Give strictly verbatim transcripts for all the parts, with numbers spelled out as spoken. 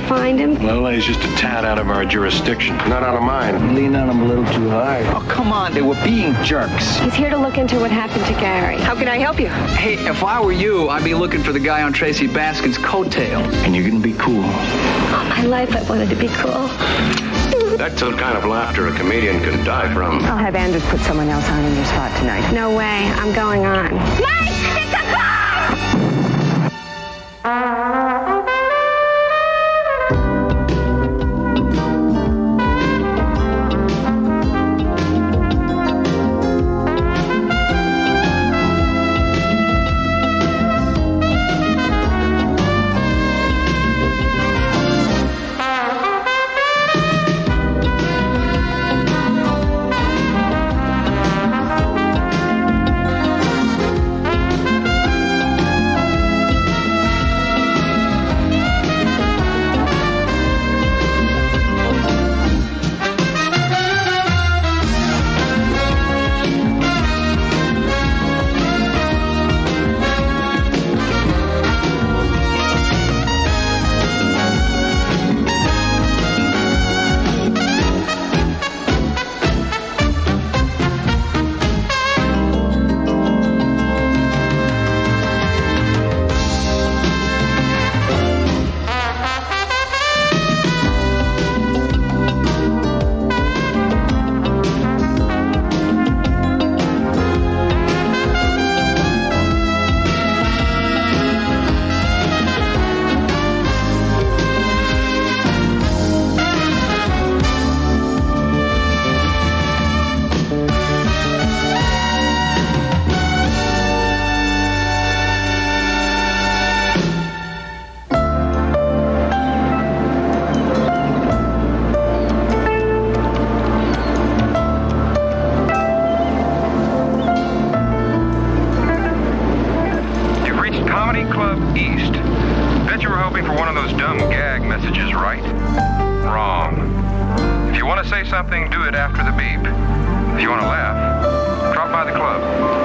find him? Well, he's just a tad out of our jurisdiction. Not out of mine. You lean on him a little too hard. Oh, come on. They were being jerks. He's here to look into what happened to Gary. How can I help you? Hey, if I were you, I'd be looking for the guy on Tracy Baskin's coattails. And you're going to be cool. All my life I wanted to be cool. That's the kind of laughter a comedian can die from. I'll have Anders put someone else on in your spot tonight. No way. I'm going on. Mike, it's a car! Something, do it after the beep. If you want to laugh, drop by the club.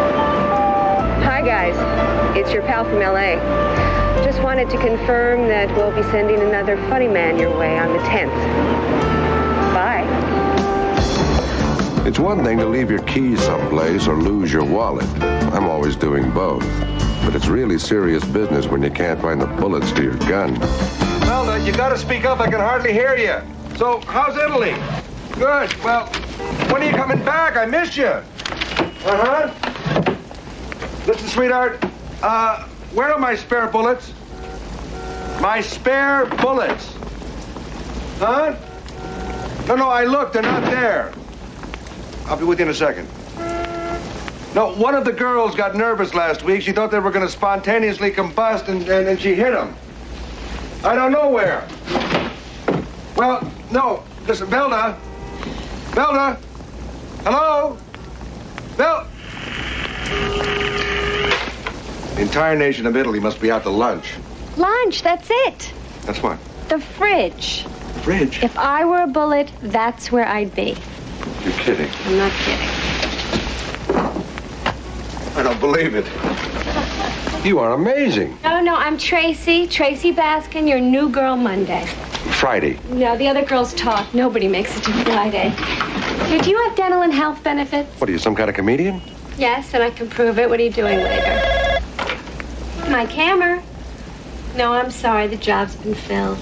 Hi, guys. It's your pal from L A. Just wanted to confirm that we'll be sending another funny man your way on the tenth. Bye. It's one thing to leave your keys someplace or lose your wallet. I'm always doing both. But it's really serious business when you can't find the bullets to your gun. Melda, you gotta speak up. I can hardly hear you. So, how's Italy? Good. Well, when are you coming back? I missed you. Uh-huh. Listen, sweetheart. Uh, where are my spare bullets? My spare bullets. Huh? No, no, I looked. They're not there. I'll be with you in a second. No, one of the girls got nervous last week. She thought they were going to spontaneously combust, and, and, and she hit them. I don't know where. Well, no. Listen, Velda. Velda? Hello? Vel... The entire nation of Italy must be out to lunch. Lunch, that's it. That's what? The fridge. Fridge? If I were a bullet, that's where I'd be. You're kidding. I'm not kidding. I don't believe it. You are amazing. No, no, I'm Tracy. Tracy Baskin, your new girl Monday. Friday. No, the other girls talk. Nobody makes it to Friday. Hey, do you have dental and health benefits? What, are you, some kind of comedian? Yes, and I can prove it. What are you doing later? Mike Hammer. No, I'm sorry. The job's been filled.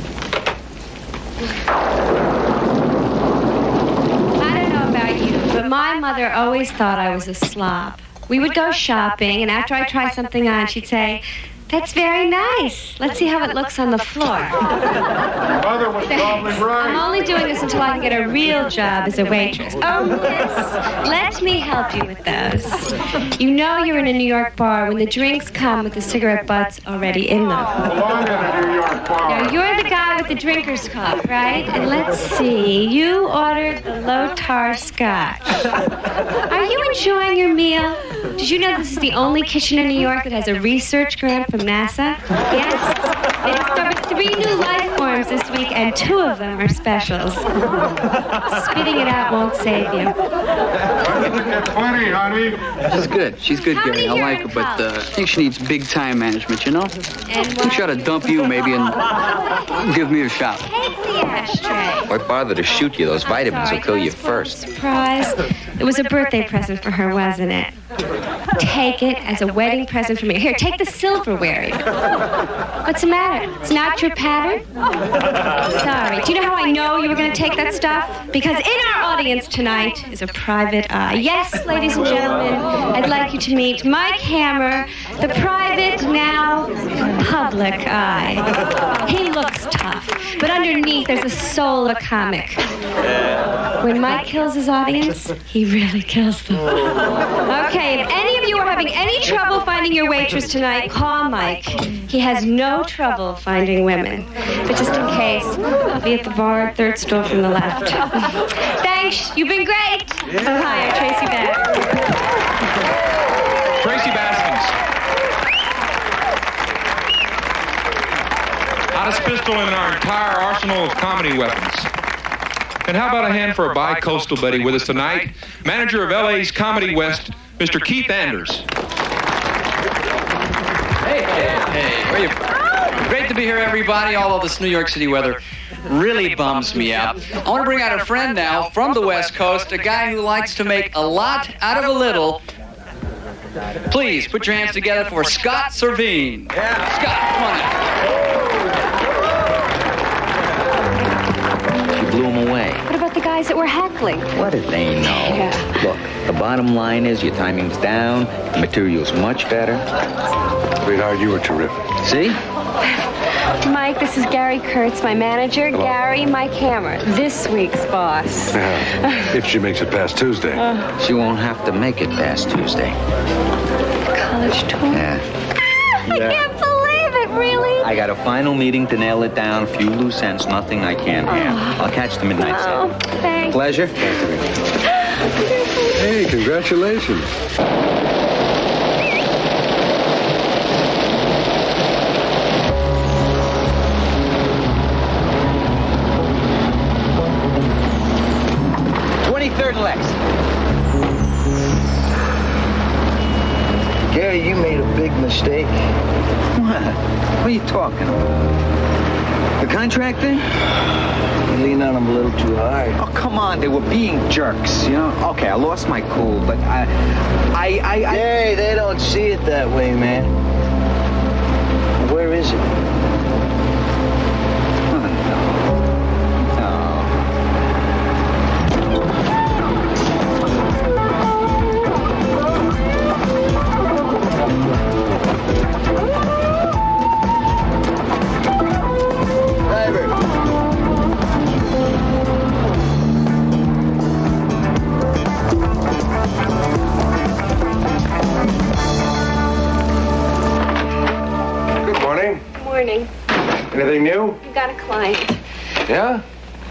I don't know about you, but my mother always thought I was a slob. We would go shopping, and after I tried something on, she'd say, "That's very nice. Let's see how it looks on the floor." Mother was probably right. I'm only doing this until I can get a real job as a waitress. Oh, miss, let me help you with those. You know you're in a New York bar when the drinks come with the cigarette butts already in them. Belong in a New York bar. Now, you're the guy with the drinker's cup, right? And let's see, you ordered the low tar scotch. Are you enjoying your meal? Did you know this is the only kitchen in New York that has a research grant from NASA? Yes. They discovered three new life forms uniforms this week, and two of them are specials. Spitting it out won't save you. That's funny, honey. She's good. She's good, How Gary. many I here like in her, but uh, I college? think she needs big time management, you know? And I think what? she ought to dump you, maybe, and give me a shot. Take the ashtray. Why bother to shoot you? Those vitamins Sorry, will kill you can I spoil the first. Surprise. It was a birthday present for her, wasn't it? Take it as a wedding present for me. Here, take the silverware. even. What's the matter? It's not your pattern? Sorry. Do you know how I know you were going to take that stuff? Because in our audience tonight is a private eye. Yes, ladies and gentlemen, I'd like you to meet Mike Hammer, the private, now public eye. He looks tough, but underneath there's the soul of a comic. When Mike kills his audience, he really kills them. Okay, if any of you are having any trouble finding your waitress tonight, call Mike. He has no trouble finding women. But just in case, I'll be at the bar, third stool from the left. Thanks, you've been great. Oh, hi, I'm Tracy Baskins. Tracy Baskins. Hottest pistol in our entire arsenal of comedy weapons. And how about a hand for a bi-coastal buddy with us tonight? Manager of L A's Comedy West, Mister Keith Anders. Hey, hey, hey, where you? Great to be here, everybody, although this New York City weather really bums me out. I want to bring out a friend now from the West Coast, a guy who likes to make a lot out of a little. Please, put your hands together for Scott Servine. Yeah. Scott, come on in. Blew him away. What about the guys that were heckling? What did they know? Yeah. Look, the bottom line is your timing's down, the material's much better. Sweetheart, you were terrific. See? Mike, this is Gary Kurtz, my manager. Hello. Gary, Mike Hammer, this week's boss. Yeah. If she makes it past Tuesday. Uh, She won't have to make it past Tuesday. college tour. Yeah. I Yeah. can't believe it, really. I got a final meeting to nail it down. A few loose ends, nothing I can't handle. I'll catch the midnight Oh, set. thanks. Pleasure. Hey, congratulations. twenty-third Lex. Gary, you made a big mistake. What? What are you talking about? The contract thing? You leaned on him a little too hard. Oh, come on. They were being jerks, you know? Okay, I lost my cool, but I... I... I... I... Gary, they don't see it that way, man. Where is it? Oh, no. No. Good morning. Morning. Anything new? You got a client. Yeah?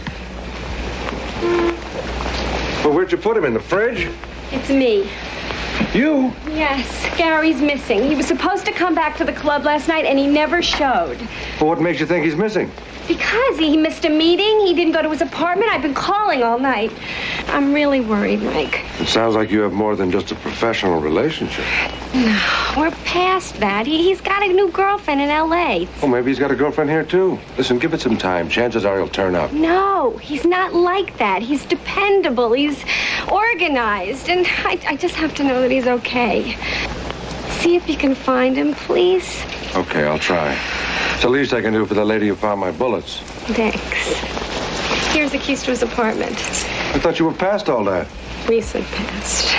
Well, where'd you put him? In the fridge? It's me. You? Yes, Gary's missing. He was supposed to come back to the club last night, and he never showed. Well, what makes you think he's missing? Because he missed a meeting, he didn't go to his apartment. I've been calling all night. I'm really worried, Mike. It sounds like you have more than just a professional relationship. We're past that. He, he's got a new girlfriend in L A Well, maybe he's got a girlfriend here, too. Listen, give it some time. Chances are he'll turn up. No, he's not like that. He's dependable. He's organized. And I, I just have to know that he's okay. See if you can find him, please. Okay, I'll try. It's the least I can do for the lady who found my bullets. Thanks. Here's the keys to his apartment. I thought you were past all that. Recent past.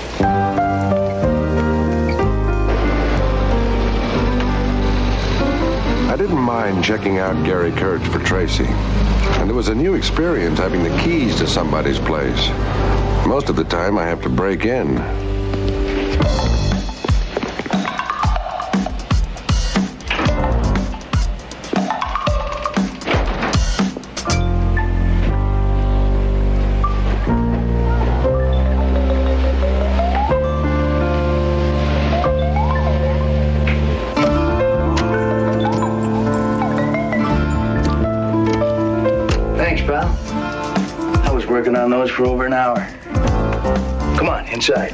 I didn't mind checking out Gary Kurtz for Tracy. And it was a new experience having the keys to somebody's place. Most of the time, I have to break in. on those for over an hour. Come on, inside.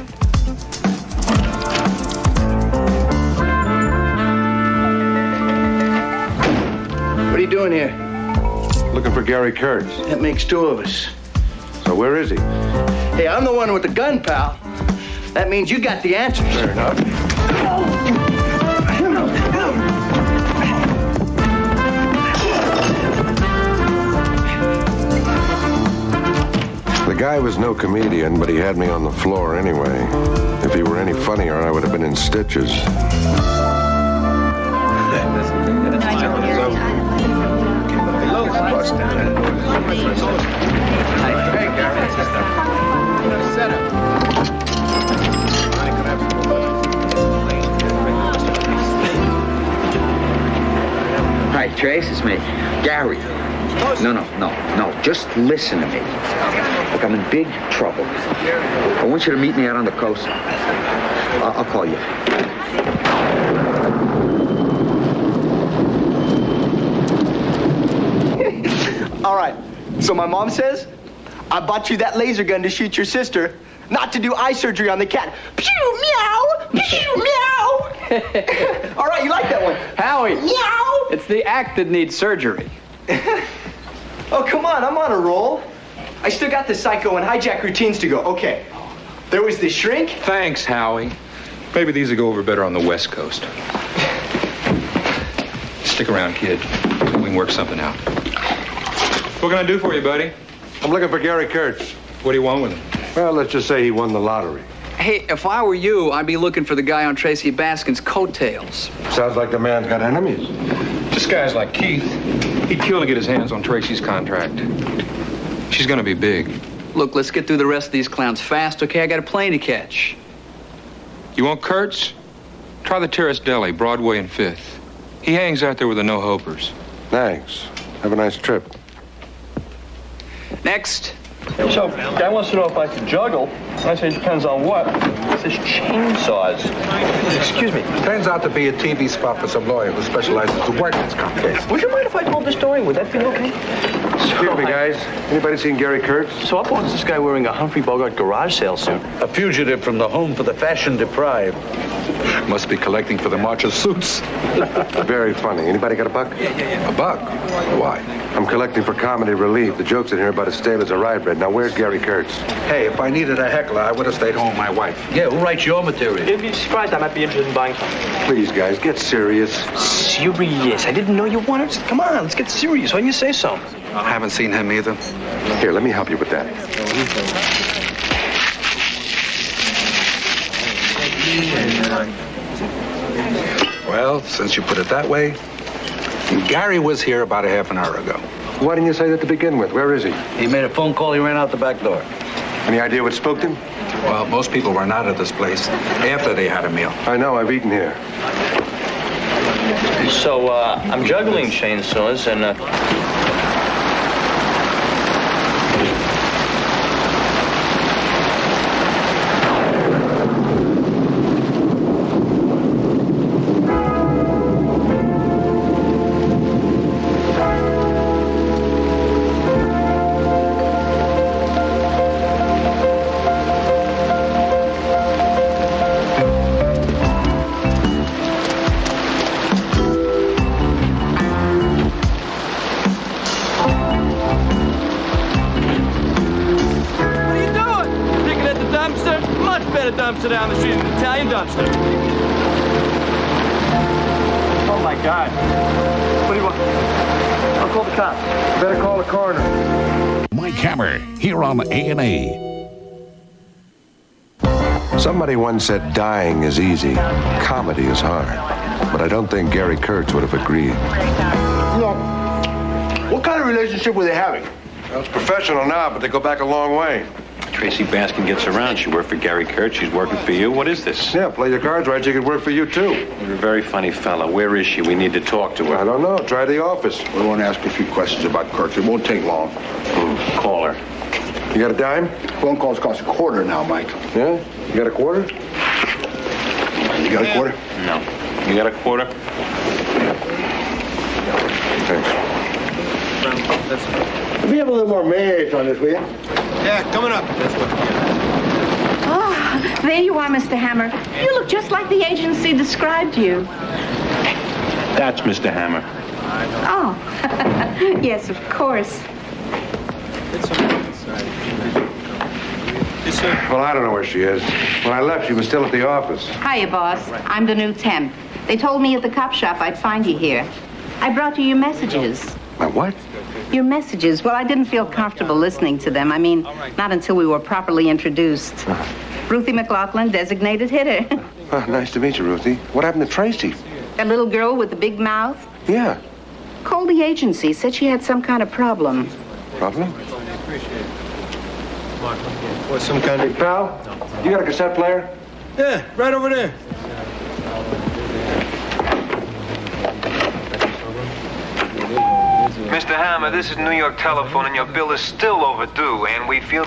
What are you doing here? Looking for Gary Kurtz. That makes two of us. So where is he? Hey, I'm the one with the gun, pal. That means you got the answers. Fair enough. The guy was no comedian, but he had me on the floor anyway. If he were any funnier, I would have been in stitches. Hi, Trace, it's me. Gary. No, no, no, no. Just listen to me. Look, I'm in big trouble. I want you to meet me out on the coast. I'll, I'll call you. All right. So my mom says, I bought you that laser gun to shoot your sister, not to do eye surgery on the cat. Pew, meow, pew, meow. All right, you like that one? Howie. Meow. It's the act that needs surgery. Oh, come on, I'm on a roll. I still got the psycho and hijack routines to go. Okay. There was the shrink. Thanks, Howie. Maybe these will go over better on the West Coast. Stick around, kid. We can work something out. What can I do for you, buddy? I'm looking for Gary Kurtz. What do you want with him? Well, let's just say he won the lottery. Hey, if I were you, I'd be looking for the guy on Tracy Baskin's coattails. Sounds like the man's got enemies. Just guys like Keith. He'd kill to get his hands on Tracy's contract. She's gonna be big. Look, let's get through the rest of these clowns fast, okay? I got a plane to catch. You want Kurtz? Try the Terrace Deli, Broadway and Fifth. He hangs out there with the no-hopers. Thanks. Have a nice trip. Next. So, guy wants to know if I can juggle. I say it depends on what. He says chainsaws. Excuse me. Turns out to be a T V spot for some lawyer who specializes in workman's comp cases. Would you mind if I told the story? Would that be okay? Excuse me, guys. Anybody seen Gary Kurtz? So up wants this guy wearing a Humphrey Bogart garage sale suit. A fugitive from the home for the fashion deprived. Must be collecting for the march of suits. Very funny. Anybody got a buck? Yeah, yeah, yeah. A buck? Why? I'm collecting for comedy relief. The jokes in here about as stale as a rye bread. Now, where's Gary Kurtz? Hey, if I needed a heckler, I would have stayed home with my wife. Yeah, who writes your material? You'd be surprised. I might be interested in buying something. Please, guys, get serious. Serious? I didn't know you wanted to. Come on, let's get serious. Why don't you say so? I haven't seen him either. Here, let me help you with that. Well, since you put it that way, Gary was here about a half an hour ago. Why didn't you say that to begin with? Where is he? He made a phone call. He ran out the back door. Any idea what spooked him? Well, most people run out of this place after they had a meal. I know. I've eaten here. So, uh, I'm juggling chainsaws and, uh... dumpster down the street, an Italian dumpster. Oh, my God. What do you want? I'll call the cops. Better call the coroner. Mike Hammer, here on A and A. Somebody once said dying is easy, comedy is hard. But I don't think Gary Kurtz would have agreed. Look, what kind of relationship were they having? Well, it's professional now, but they go back a long way. Tracy Baskin gets around. She worked for Gary Kurtz. She's working for you. What is this? Yeah, play your cards right. She could work for you, too. You're a very funny fella. Where is she? We need to talk to her. I don't know. Try the office. We want to ask a few questions about Kurtz. It won't take long. Mm, call her. You got a dime? Phone calls cost a quarter now, Mike. Yeah? You got a quarter? You got a quarter? No. You got a quarter? Thanks. Let me have a little more mayonnaise on this, will you? Yeah, coming up. Oh, there you are, Mister Hammer. You look just like the agency described you. That's Mister Hammer. Oh, yes, of course. Well, I don't know where she is. When I left, she was still at the office. Hiya, boss. I'm the new temp. They told me at the cop shop I'd find you here. I brought you your messages. My what? Your messages. Well, I didn't feel comfortable listening to them. I mean, not until we were properly introduced. Ruthie McLaughlin, designated hitter. Oh, nice to meet you, Ruthie. What happened to Tracy? That little girl with the big mouth? Yeah. Called the agency, said she had some kind of problem. Problem? What, some kind of... Pal, you got a cassette player? Yeah, right over there. Mister Hammer, this is New York Telephone, and your bill is still overdue, and we feel...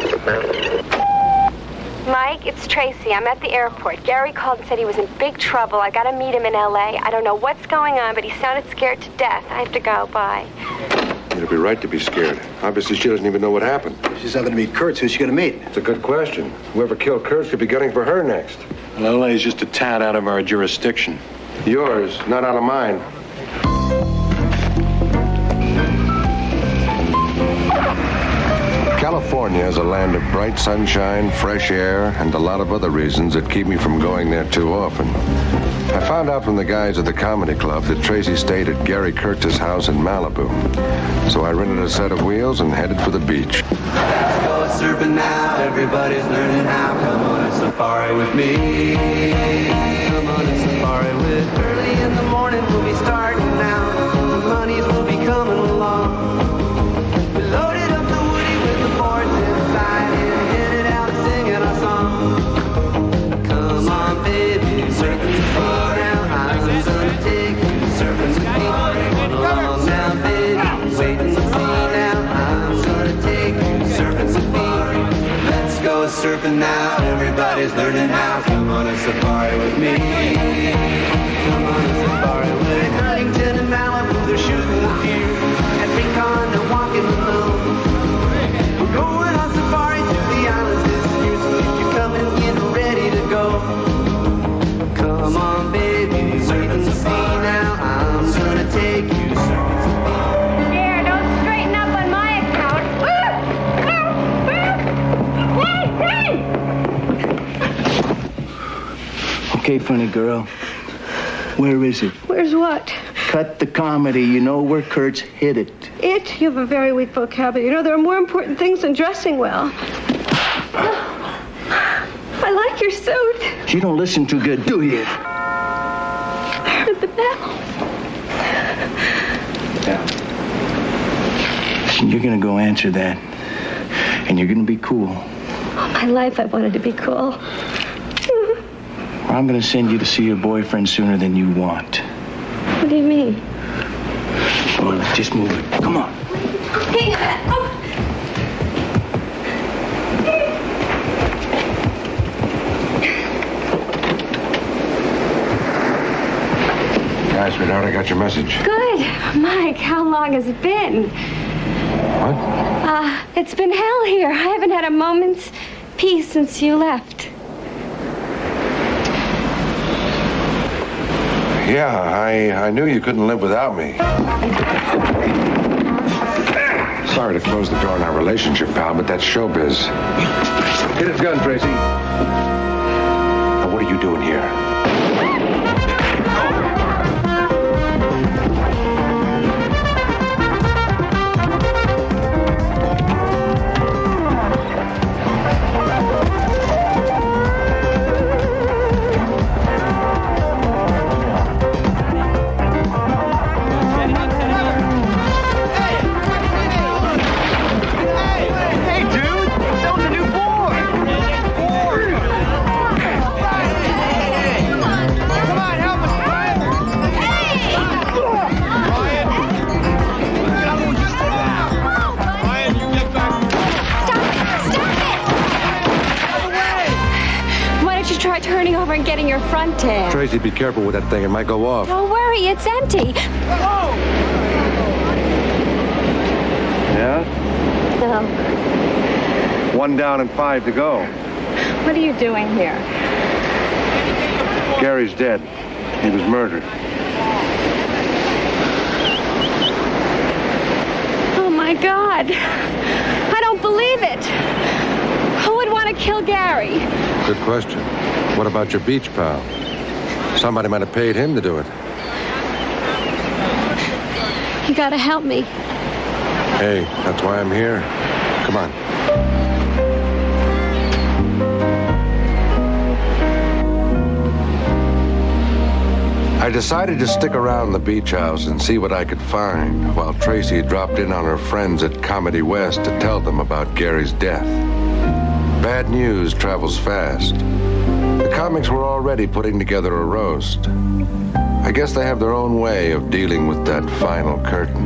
Mike, it's Tracy. I'm at the airport. Gary called and said he was in big trouble. I gotta meet him in L A. I don't know what's going on, but he sounded scared to death. I have to go. Bye. You'd be right to be scared. Obviously, she doesn't even know what happened. She's having to meet Kurtz. Who's she gonna meet? It's a good question. Whoever killed Kurtz could be gunning for her next. Well, L A is just a tad out of our jurisdiction. Yours, not out of mine. California is a land of bright sunshine, fresh air, and a lot of other reasons that keep me from going there too often. I found out from the guys at the comedy club that Tracy stayed at Gary Kurtz's house in Malibu. So I rented a set of wheels and headed for the beach. Let's go surfing now, everybody's learning how. Come on a safari with me. Come on a safari with me. Early in the morning we'll be starting now. The monies will be coming along. We loaded up the Woody with the boards inside and headed out singing our song. Come on, baby, surfing safari. I'm gonna take you surfing with me. Come along now, baby, waiting to see now. I'm gonna take you surfing with me. Let's go surfing now, everybody's learning how. Come on a safari with me. Come on a safari with me. Huntington and Malibu, they're shooting the few. At Recon, they're walking alone. We're going on safari to the islands this year, so if you're coming, get ready to go. Come on, baby, waiting to see now. I'm gonna take you surfing. There, don't straighten up on my account. Okay, funny girl. Where is it? Where's what? Cut the comedy. You know where Kurtz hid it. It? You have a very weak vocabulary. You know, there are more important things than dressing well. I like your suit. You don't listen too good, do you? I heard the bell. Yeah. Listen, you're gonna go answer that. And you're gonna be cool. All my life I wanted to be cool. Or I'm gonna send you to see your boyfriend sooner than you want. What do you mean? Well, just move it. Come on. Hey, oh. Hi, sweetheart, I got your message. Good. Mike, how long has it been? What? Uh, it's been hell here. I haven't had a moment's peace since you left. Yeah, I, I knew you couldn't live without me. Sorry to close the door on our relationship, pal, but that's showbiz. Get his gun, Tracy. Now, what are you doing here? Turning over and getting your front tail. Tracy, be careful with that thing. It might go off. Don't worry, it's empty. Whoa! Yeah? No. One down and five to go. What are you doing here? Gary's dead. He was murdered. Oh, my God. I don't believe it. Who would want to kill Gary? Good question. What about your beach pal? Somebody might have paid him to do it. You gotta help me. Hey, that's why I'm here. Come on. I decided to stick around the beach house and see what I could find while Tracy dropped in on her friends at Comedy West to tell them about Gary's death. Bad news travels fast. The comics were already putting together a roast. I guess they have their own way of dealing with that final curtain.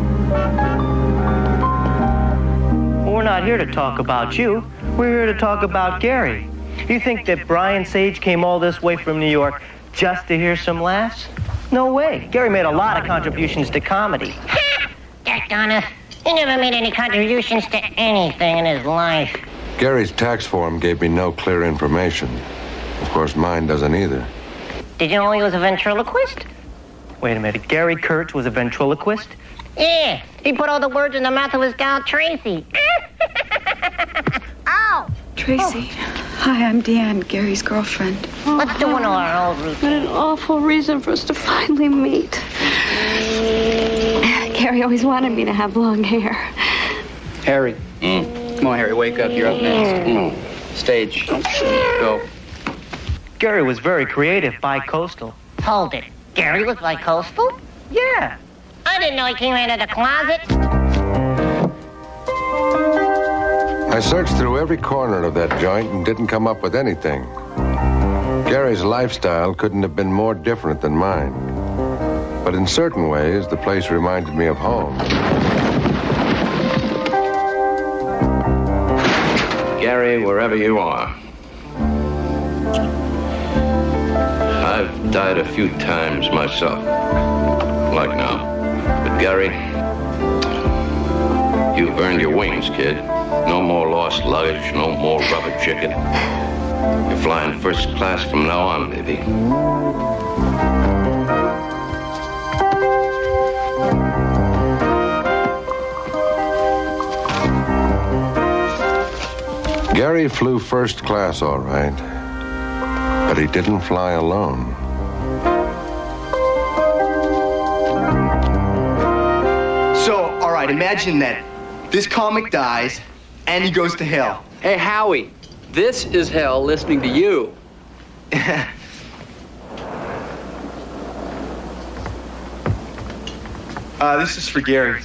We're not here to talk about you. We're here to talk about Gary. You think that Brian Sage came all this way from New York just to hear some laughs? No way. Gary made a lot of contributions to comedy. Daggone, he never made any contributions to anything in his life. Gary's tax form gave me no clear information. Of course, mine doesn't either. Did you know he was a ventriloquist? Wait a minute. Gary Kurtz was a ventriloquist? Yeah, he put all the words in the mouth of his gal, Tracy. Ow! Tracy. Hi, I'm Deanne, Gary's girlfriend. Let's do one of our old routines. What an awful reason for us to finally meet. Gary always wanted me to have long hair. Harry. Mm. Come on, Harry, wake up. You're up next. Mm. Stage. Go. Gary was very creative, bi-coastal. Hold it. Gary was bi-coastal? Yeah. I didn't know he came out of the closet. I searched through every corner of that joint and didn't come up with anything. Gary's lifestyle couldn't have been more different than mine. But in certain ways, the place reminded me of home. Gary, wherever you are. I've died a few times myself, like now. But Gary, you've earned your wings, kid. No more lost luggage, no more rubber chicken. You're flying first class from now on, baby. Gary flew first class, all right. But he didn't fly alone. So, all right, imagine that this comic dies and he goes to hell. Hey, Howie, this is hell listening to you. uh, this is for Gary.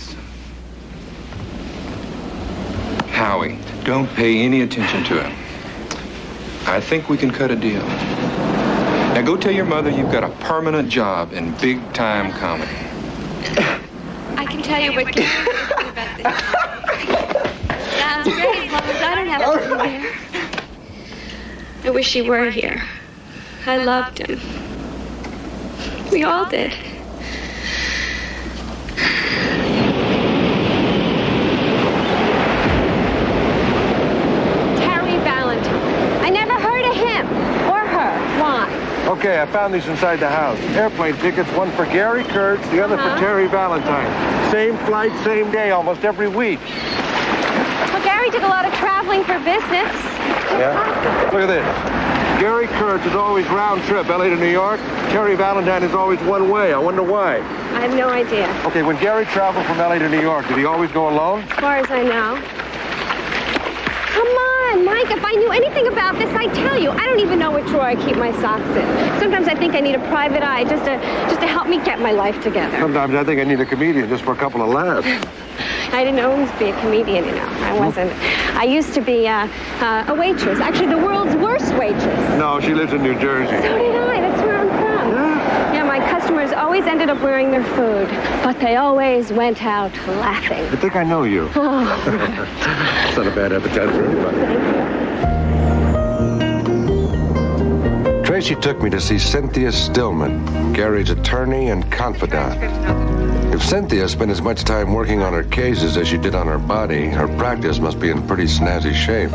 Howie, don't pay any attention to him. I think we can cut a deal. Now go tell your mother you've got a permanent job in big-time comedy. I can tell you what Gary would do about this. Sounds great, as long as I don't have to be there. I wish he were here. I loved him. We all did. Terry Valentine. I never heard of him or her. Why? Okay, I found these inside the house. Airplane tickets, one for Gary Kurtz, the other Uh-huh. for Terry Valentine. Same flight, same day, almost every week. Well, Gary did a lot of traveling for business. Yeah? Look at this. Gary Kurtz is always round trip, L A to New York. Terry Valentine is always one way. I wonder why. I have no idea. Okay, when Gary traveled from L A to New York, did he always go alone? As far as I know. Come on, Mike, if I knew anything about this, I'd tell you. I don't even know what drawer I keep my socks in. Sometimes I think I need a private eye just to just to help me get my life together. Sometimes I think I need a comedian just for a couple of laughs. I didn't always be a comedian, you know. I wasn't. I used to be uh, uh, a waitress. Actually, the world's worst waitress. No, she lives in New Jersey. So did I. That's where I'm from. Yeah. Yeah, my customers always ended up wearing their food, but they always went out laughing. I think I know you. Oh. It's not a bad appetite for anybody. Tracy took me to see Cynthia Stillman, Gary's attorney and confidant. If Cynthia spent as much time working on her cases as she did on her body, her practice must be in pretty snazzy shape.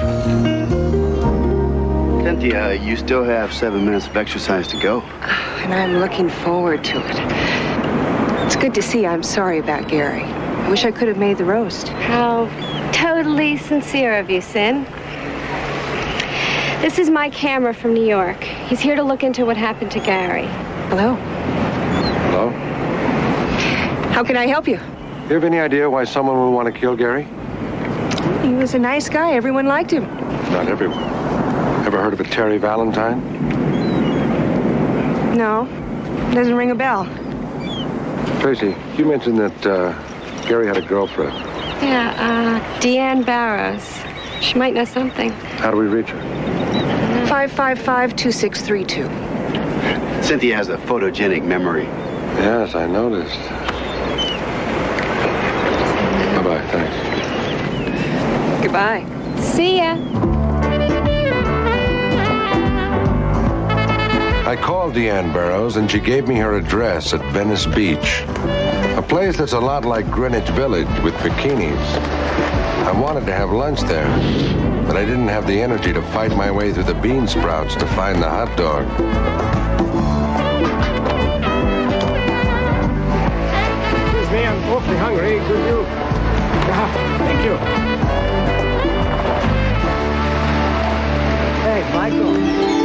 Cynthia, you still have seven minutes of exercise to go. And I'm looking forward to it. It's good to see you. I'm sorry about Gary. I wish I could have made the roast. How totally sincere of you, Sin. This is my camera from New York. He's here to look into what happened to Gary. Hello. Hello? How can I help you? You have any idea why someone would want to kill Gary? He was a nice guy. Everyone liked him. Not everyone. Ever heard of a Terry Valentine? No. Doesn't ring a bell. Tracy, you mentioned that uh, Gary had a girlfriend. Yeah, uh, Deanne Barrows. She might know something. How do we reach her? five five five, two six three two. Cynthia has a photogenic memory. Yes, I noticed. Bye-bye, thanks. Goodbye. See ya. I called Deanne Barrows, and she gave me her address at Venice Beach, a place that's a lot like Greenwich Village with bikinis. I wanted to have lunch there, but I didn't have the energy to fight my way through the bean sprouts to find the hot dog. Excuse me, I'm awfully hungry. Could you? Ah, thank you. Hey, Michael.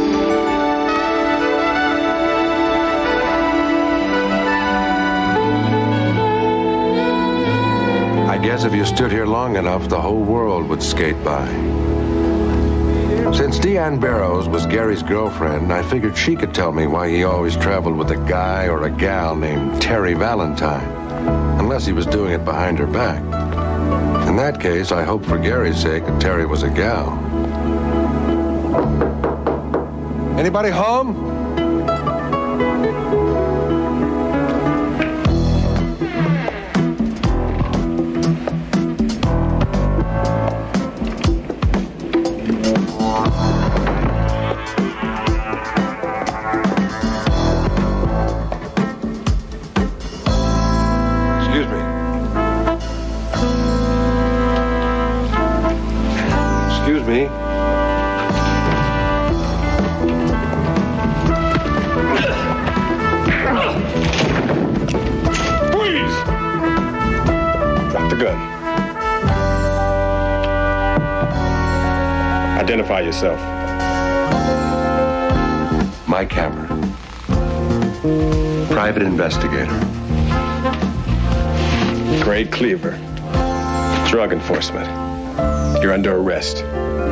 I guess if you stood here long enough, the whole world would skate by. Since Deanne Barrows was Gary's girlfriend, I figured she could tell me why he always traveled with a guy or a gal named Terry Valentine, unless he was doing it behind her back. In that case, I hoped for Gary's sake that Terry was a gal. Anybody home? Identify yourself. Mike Hammer. Private investigator. Grade Cleaver. Drug enforcement. You're under arrest.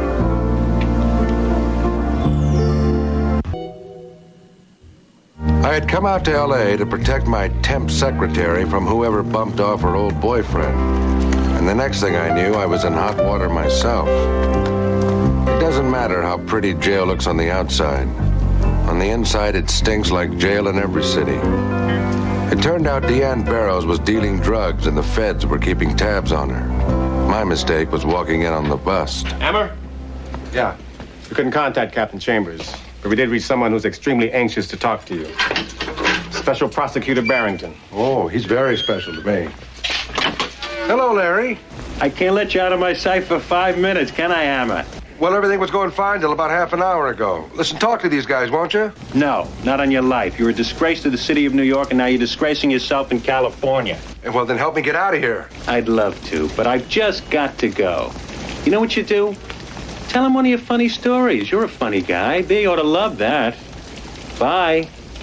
I had come out to L A to protect my temp secretary from whoever bumped off her old boyfriend. And the next thing I knew, I was in hot water myself. It doesn't matter how pretty jail looks on the outside. On the inside, it stinks like jail in every city. It turned out Deanne Barrows was dealing drugs and the feds were keeping tabs on her. My mistake was walking in on the bust. Hammer? Yeah. We couldn't contact Captain Chambers, but we did reach someone who's extremely anxious to talk to you. Special Prosecutor Barrington. Oh, he's very special to me. Hello, Larry. I can't let you out of my sight for five minutes, can I, Hammer? Well, everything was going fine till about half an hour ago. Listen, talk to these guys, won't you? No, not on your life. You're a disgrace to the city of New York, and now you're disgracing yourself in California. Well, then help me get out of here. I'd love to, but I've just got to go. You know what you do? Tell him one of your funny stories. You're a funny guy. They ought to love that. Bye.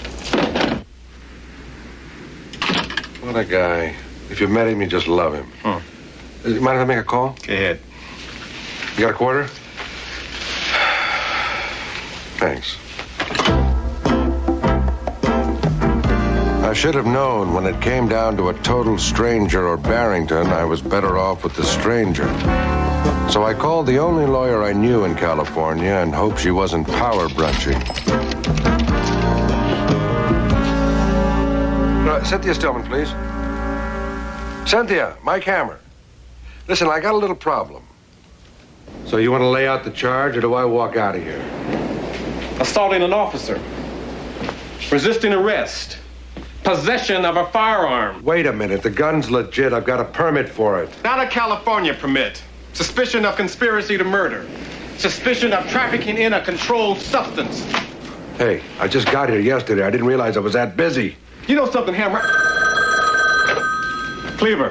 What a guy. If you met him, you just love him. Hmm. You mind if I make a call? Go ahead. You got a quarter? Thanks. I should have known when it came down to a total stranger or Barrington, I was better off with the stranger. So I called the only lawyer I knew in California and hoped she wasn't power brunching. Uh, Cynthia Stillman, please. Cynthia, Mike Hammer. Listen, I got a little problem. So you want to lay out the charge, or do I walk out of here? Assaulting an officer. resisting arrest, possession of a firearm. Wait a minute. The gun's legit. I've got a permit for it. Not a California permit. Suspicion of conspiracy to murder. Suspicion of trafficking in a controlled substance. Hey, I just got here yesterday. I didn't realize I was that busy. You know something, Hammer? Cleaver.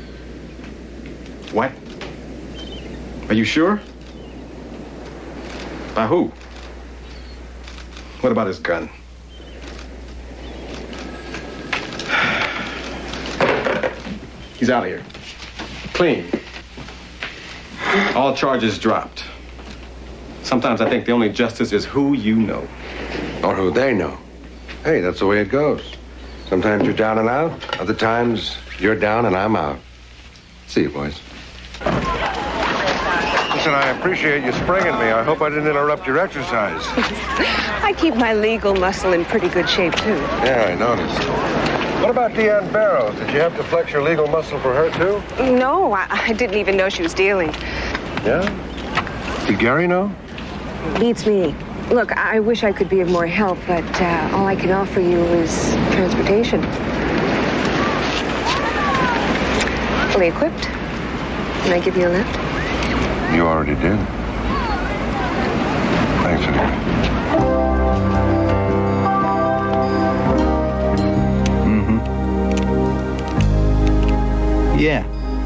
What? Are you sure? By who? What about his gun? He's out of here. Clean. All charges dropped. Sometimes I think the only justice is who you know. Or who they know. Hey, that's the way it goes. Sometimes you're down and out. Other times you're down and I'm out. See you, boys. Listen, I appreciate you springing me. I hope I didn't interrupt your exercise. I keep my legal muscle in pretty good shape, too. Yeah, I noticed. What about Deanne Barrows? Did you have to flex your legal muscle for her, too? No, I, I didn't even know she was dealing. Yeah? Did Gary know? Beats me. Look, I wish I could be of more help, but uh, all I can offer you is transportation. Fully equipped. Can I give you a lift? You already did. Thanks anyway. Mm-hmm. Yeah.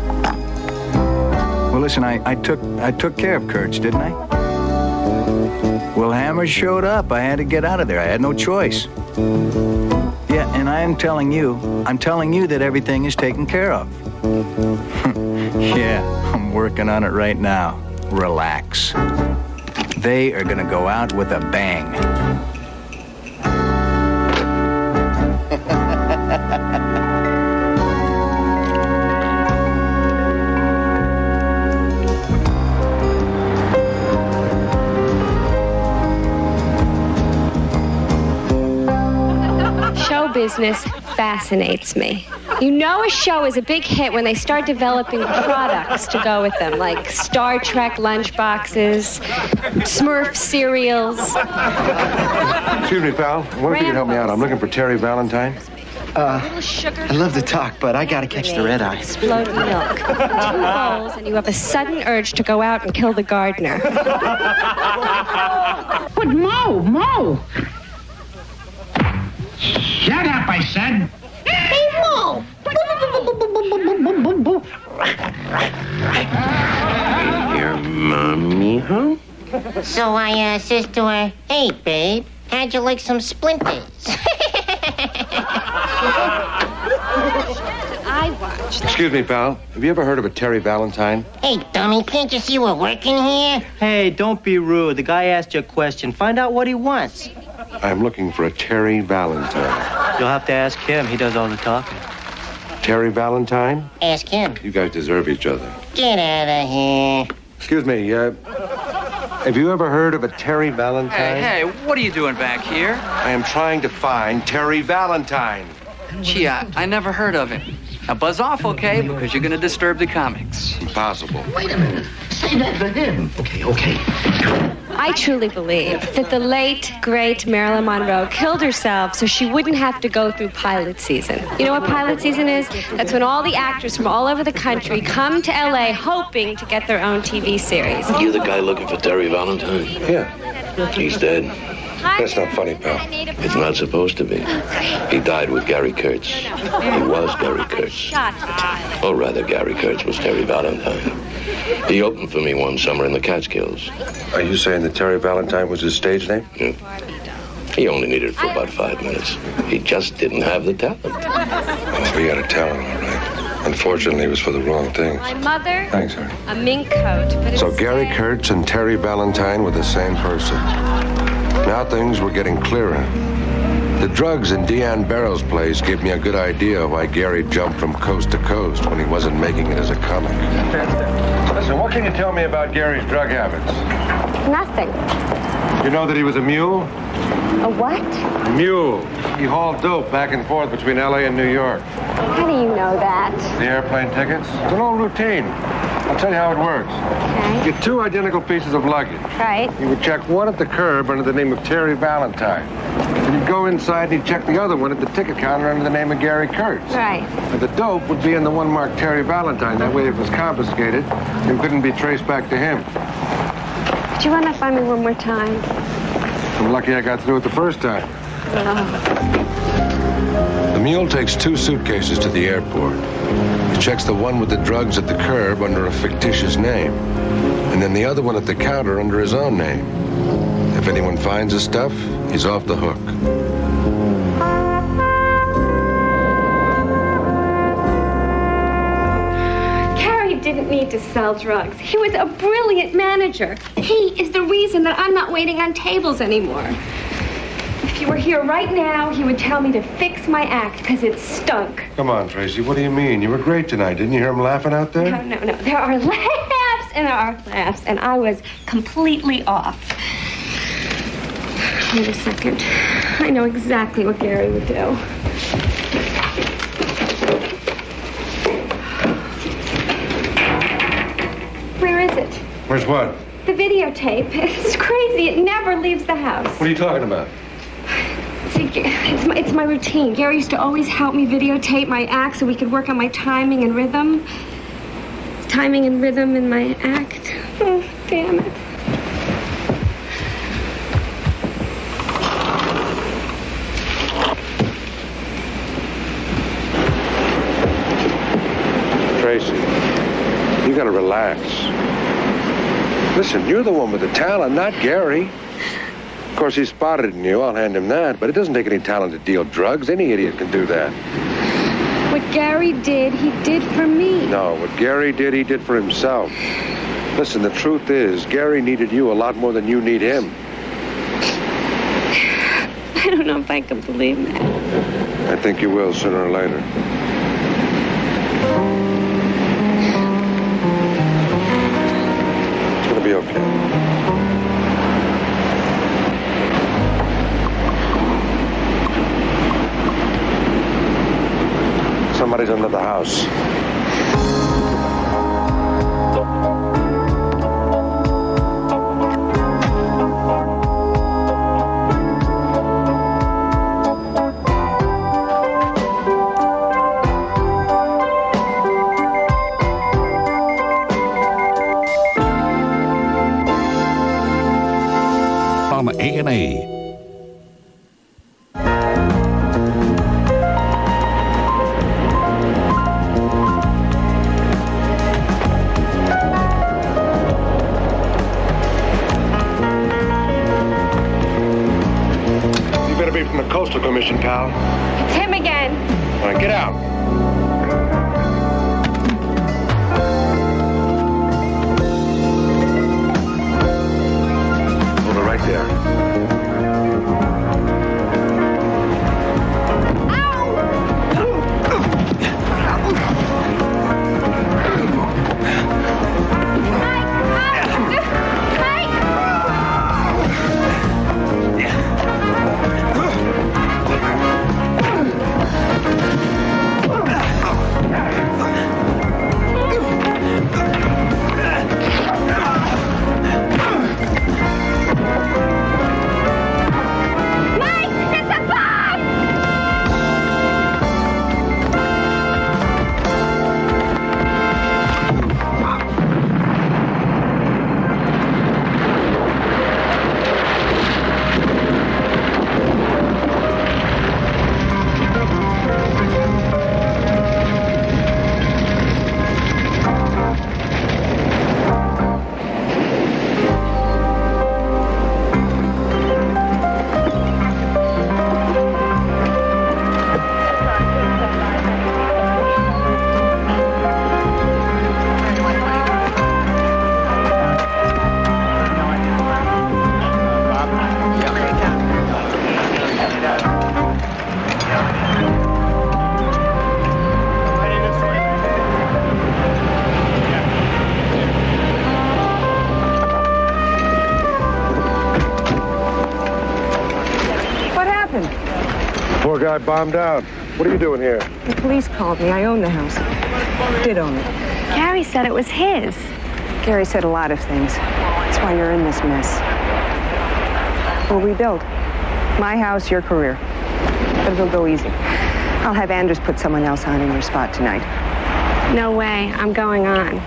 Well, listen, I, I took I took care of Kurtz, didn't I? Well, Hammer showed up. I had to get out of there. I had no choice. Yeah, and I am telling you, I'm telling you that everything is taken care of. Yeah, I'm working on it right now. Relax. They are gonna go out with a bang. Show business fascinates me. You know a show is a big hit when they start developing products to go with them, like Star Trek lunchboxes, Smurf cereals. Excuse me, pal. I wonder if you can help me out. I'm looking for Terry Valentine. Uh, I love to talk, but I gotta catch the red eye. Exploding milk. Two bowls, and you have a sudden urge to go out and kill the gardener. But Mo, Mo! Shut up, I said. Hey, Mo! Your mommy, huh? So I uh, says to her, hey, babe, how'd you like some splinters? I watched. Excuse me, pal. Have you ever heard of a Terry Valentine? Hey, dummy, can't you see we're working here? Hey, don't be rude. The guy asked you a question. Find out what he wants. I'm looking for a Terry Valentine. You'll have to ask him. He does all the talking. Terry Valentine? Ask him. You guys deserve each other. Get out of here. Excuse me, uh, have you ever heard of a Terry Valentine? Hey, hey, what are you doing back here? I am trying to find Terry Valentine. Gee, I, I never heard of him. Now buzz off, okay? Because you're gonna disturb the comics. Impossible. Wait a minute. Say that for him. Okay, okay. I truly believe that the late, great Marilyn Monroe killed herself so she wouldn't have to go through pilot season. You know what pilot season is? That's when all the actors from all over the country come to L A hoping to get their own T V series. You the guy looking for Terry Valentine? Yeah. He's dead. That's not funny, pal. It's not supposed to be. He died with Gary Kurtz. He was Gary Kurtz. Or rather, Gary Kurtz was Terry Valentine. He opened for me one summer in the Catskills. Are you saying that Terry Valentine was his stage name? Yeah. He only needed it for about five minutes. He just didn't have the talent. Oh, we had a talent, all right. Unfortunately, it was for the wrong thing. My mother, Thanks, sir. a mink coat, but So instead- Gary Kurtz and Terry Valentine were the same person. Now things were getting clearer. The drugs in Deanne Barrows' place gave me a good idea of why Gary jumped from coast to coast when he wasn't making it as a comic. Listen, what can you tell me about Gary's drug habits? Nothing. You know that he was a mule? A what? Mule. He hauled dope back and forth between L A and New York. How do you know that? The airplane tickets? It's an old routine. I'll tell you how it works. Okay. Get two identical pieces of luggage. Right. You would check one at the curb under the name of Terry Valentine. And you'd go inside and you'd check the other one at the ticket counter under the name of Gary Kurtz. Right. And the dope would be in the one marked Terry Valentine. That way, if it was confiscated, it couldn't be traced back to him. Do you run that by me one more time? I'm lucky I got through it the first time. Oh. The mule takes two suitcases to the airport. He checks the one with the drugs at the curb under a fictitious name, and then the other one at the counter under his own name. If anyone finds the stuff, he's off the hook. Gary didn't need to sell drugs. He was a brilliant manager. He is the reason that I'm not waiting on tables anymore. If you were here right now, he would tell me to fix my act because it stunk. Come on, Tracy. What do you mean? You were great tonight. Didn't you hear him laughing out there? No, no, no. There are laughs and there are laughs, and I was completely off. Wait a second. I know exactly what Gary would do. Where is it? Where's what? The videotape. It's crazy. It never leaves the house. What are you talking about? See, it's my, it's my routine. Gary used to always help me videotape my act so we could work on my timing and rhythm. Timing and rhythm in my act. Oh, damn it. Tracy, you gotta relax. Listen, you're the one with the talent, not Gary. Of course, he spotted it in you, I'll hand him that, but it doesn't take any talent to deal drugs. Any idiot can do that. What Gary did, he did for me. No, what Gary did, he did for himself. Listen, the truth is, Gary needed you a lot more than you need him. I don't know if I can believe that. I think you will sooner or later. It's gonna be okay. Somebody's under the house. On A and A. From the Coastal Commission, pal. It's him again. All right, get out. Hold it right there. Poor guy bombed out. What are you doing here? The police called me. I own the house. Did own it. Gary said it was his. Gary said a lot of things. That's why you're in this mess. We'll rebuild. My house, your career. But it'll go easy. I'll have Anders put someone else on in your spot tonight. No way. I'm going on.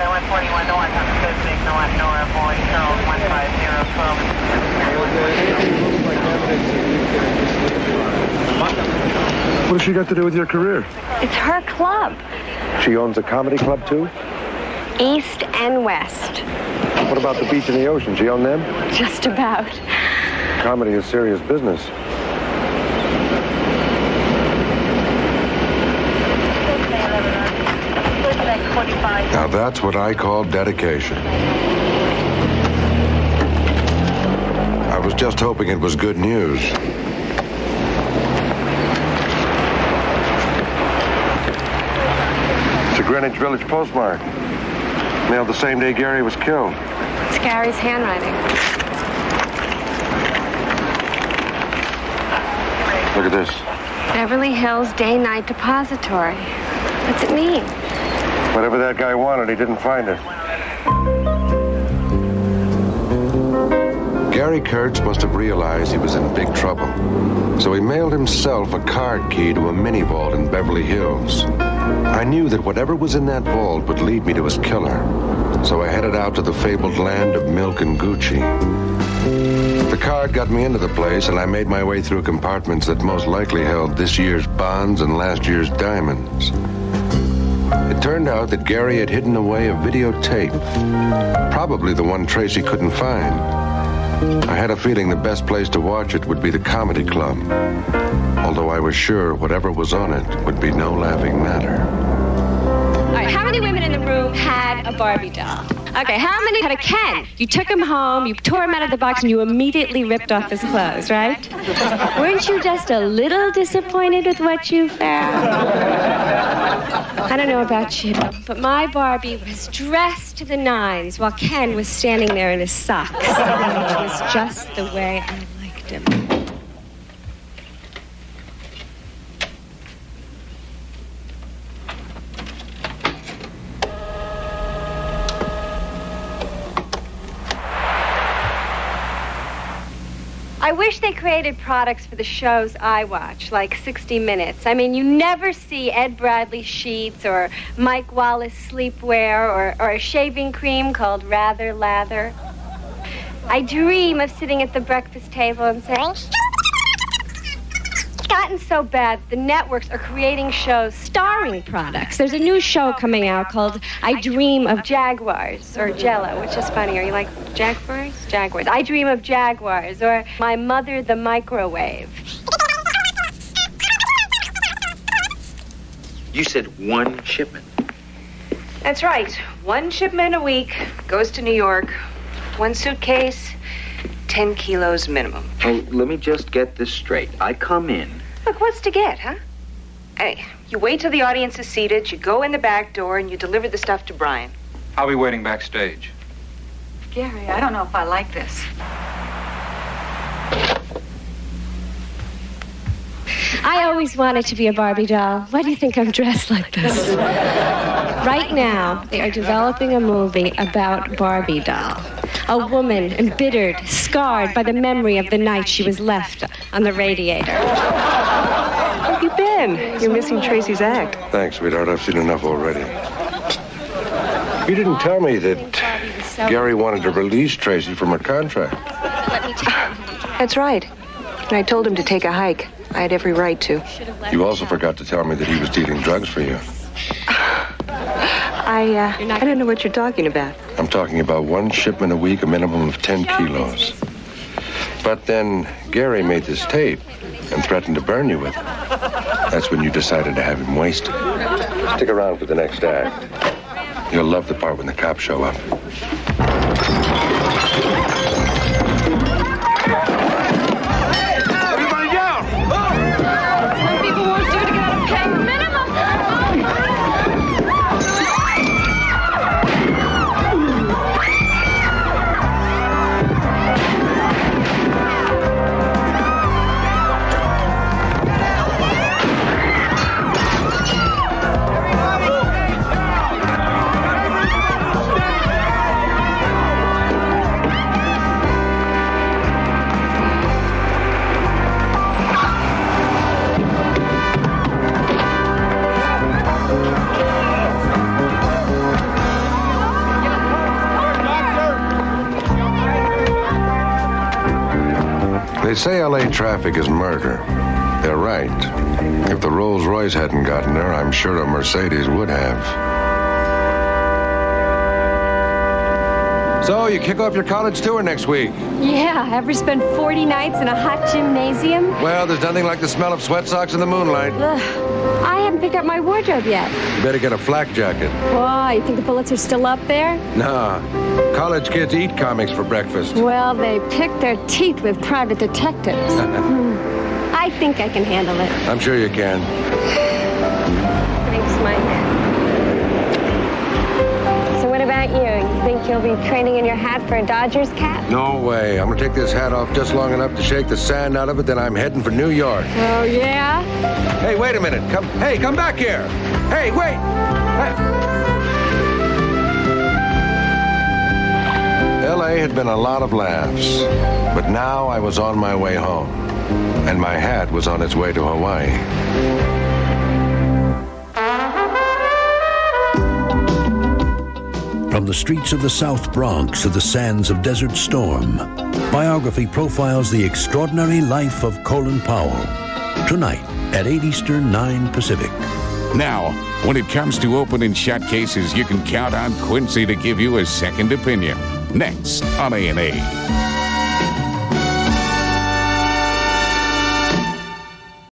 What has she got to do with your career? It's her club. She owns a comedy club, too? East and West. What about the beach and the ocean? She own them? Just about. Comedy is serious business. Now that's what I call dedication. I was just hoping it was good news. It's a Greenwich Village postmark. Mailed the same day Gary was killed. It's Gary's handwriting. Look at this. Beverly Hills Day-Night Depository. What's it mean? Whatever that guy wanted, he didn't find it. Gary Kurtz must have realized he was in big trouble. So he mailed himself a card key to a mini vault in Beverly Hills. I knew that whatever was in that vault would lead me to his killer. So I headed out to the fabled land of Milk and Gucci. The card got me into the place, and I made my way through compartments that most likely held this year's bonds and last year's diamonds. It turned out that Gary had hidden away a videotape, probably the one Tracy couldn't find. I had a feeling the best place to watch it would be the comedy club, although I was sure whatever was on it would be no laughing matter. All right, how many women in the room had a Barbie doll? Okay, how many had a Ken? You took him home, you tore him out of the box, and you immediately ripped off his clothes, right? Weren't you just a little disappointed with what you found? I don't know about you, but my Barbie was dressed to the nines while Ken was standing there in his socks. Which was just the way I liked him. I wish they created products for the shows I watch, like sixty minutes. I mean, you never see Ed Bradley sheets or Mike Wallace sleepwear or, or a shaving cream called Rather Lather. I dream of sitting at the breakfast table and saying, it's gotten so bad the networks are creating shows starring products. There's a new show coming out called I Dream of Jaguars, or Jell-O, which is funny. Are you like Jaguars? Jaguars. I Dream of Jaguars, or My Mother the Microwave. You said one shipment. That's right. One shipment a week goes to New York. One suitcase, ten kilos minimum. Oh, let me just get this straight. I come in. Look, what's to get, huh? Hey, you wait till the audience is seated, you go in the back door, and you deliver the stuff to Brian. I'll be waiting backstage. Gary, I don't know if I like this. I always wanted to be a Barbie doll. Why do you think I'm dressed like this? Right now, they are developing a movie about Barbie doll. A woman embittered, scarred by the memory of the night she was left on the radiator. Where have you been? You're missing Tracy's act. Thanks, sweetheart. I've seen enough already. You didn't tell me that Gary wanted to release Tracy from her contract. Let me tell you. That's right. And I told him to take a hike. I had every right to. You also forgot to tell me that he was dealing drugs for you. I, uh, I don't know what you're talking about. I'm talking about one shipment a week, a minimum of ten kilos. But then Gary made this tape and threatened to burn you with it. That's when you decided to have him wasted. Stick around for the next act. You'll love the part when the cops show up. Everybody down! Some people won't do to get out of paying minimum. They say L A traffic is murder. They're right. If the Rolls Royce hadn't gotten there, I'm sure a Mercedes would have. So, you kick off your college tour next week? Yeah, ever spend forty nights in a hot gymnasium? Well, there's nothing like the smell of sweat socks in the moonlight. Ugh, I haven't picked up my wardrobe yet. You better get a flak jacket. Why, you think the bullets are still up there? Nah. College kids eat comics for breakfast. Well, they pick their teeth with private detectives. Hmm. I think I can handle it. I'm sure you can. Thanks, my hat. So what about you? You think you'll be trading in your hat for a Dodgers cap? No way. I'm gonna take this hat off just long enough to shake the sand out of it, then I'm heading for New York. Oh, yeah? Hey, wait a minute. Come, hey, come back here. Hey, wait. Hey. L A had been a lot of laughs, but now I was on my way home, and my hat was on its way to Hawaii. From the streets of the South Bronx to the sands of Desert Storm, Biography profiles the extraordinary life of Colin Powell. Tonight at eight Eastern, nine Pacific. Now, when it comes to open and shut cases, you can count on Quincy to give you a second opinion. Next on A and A.